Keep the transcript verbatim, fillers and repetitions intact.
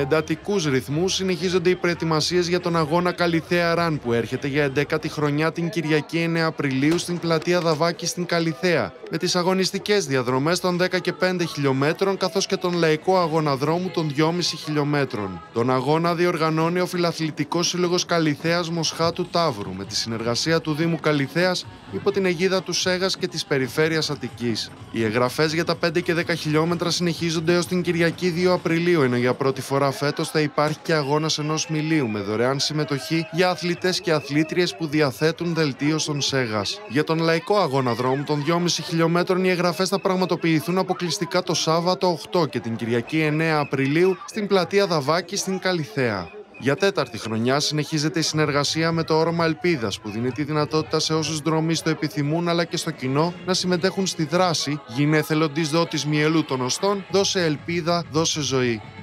εντατικούς ρυθμούς συνεχίζονται οι προετοιμασίες για τον αγώνα Καλιθέα Run που έρχεται για εντέκατη χρονιά την Κυριακή εννέα Απριλίου στην πλατεία Δαβάκη στην Καλιθέα, με τις αγωνιστικές διαδρομές των δέκα και πέντε χιλιομέτρων καθώς και τον λαϊκό αγώνα δρόμου των δυόμισι χιλιομέτρων. Τον αγώνα διοργανώνει ο Φιλαθλητικός Σύλλογος Καλιθέας Μοσχάτου Ταύρου με τη συνεργασία του Δήμου Καλιθέας υπό την αιγίδα του ΣΕΓΑΣ και της Περιφέρειας Αττικής. Οι εγγραφές για τα πέντε και δέκα χιλιόμετρα συνεχίζονται έως την Κυριακή δύο Απριλίου, ενώ για πρώτη φορά φέτος θα υπάρχει και αγώνας ενός μιλίου με δωρεάν συμμετοχή για αθλητές και αθλήτριες που διαθέτουν δελτίο στον ΣΕΓΑΣ. Για τον λαϊκό αγώνα δρόμου των δυόμισι χιλιομέτρων οι εγγραφές θα πραγματοποιηθούν αποκλειστικά το Σάββατο οκτώ και την Κυριακή εννέα Απριλίου στην πλατεία Δαβάκη στην Καλιθέα. Για τέταρτη χρονιά συνεχίζεται η συνεργασία με το Όρομα Ελπίδας που δίνει τη δυνατότητα σε όσους δρομείς το επιθυμούν αλλά και στο κοινό να συμμετέχουν στη δράση «Γίνε εθελοντής δότης μυελού των οστών, δώσε ελπίδα, δώσε ζωή».